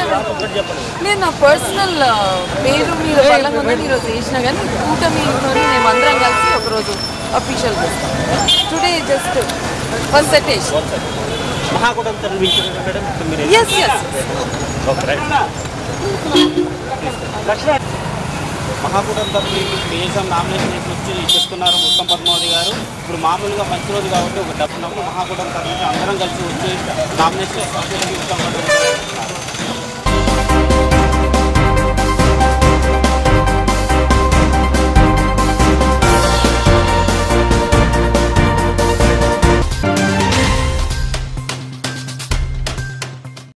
నేను నా పర్సనల్ పేరు మీద బలంగా ఉందని ఈరోజు వేసినా కానీ కూటమితో మేమందరం కలిసి ఒకరోజు official today just first station S S మహాకూటమి తరఫున పిఎస్ఎం నామినేషన్ వచ్చి చెప్తున్నారు ముత్తం పద్మావతి గారు. ఇప్పుడు మామూలుగా మంచి రోజు కాబట్టి ఒక డబ్బు మహాకూటమి తరఫున అందరం కలిసి వచ్చి నామినేషన్